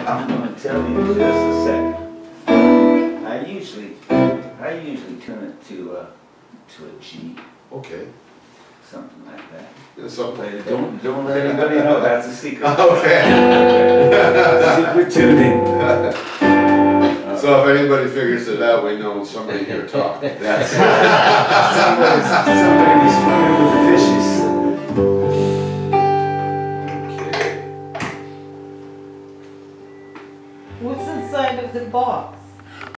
I'm gonna tell you in just a second. I usually tune it to a G, Okay. something like that. Yeah, something. But don't let anybody know, that's a secret. Okay. Secret tuning. So if anybody figures it out, we know somebody here talked. That's somebody's swimming with the fishes. Okay. What's inside of the box?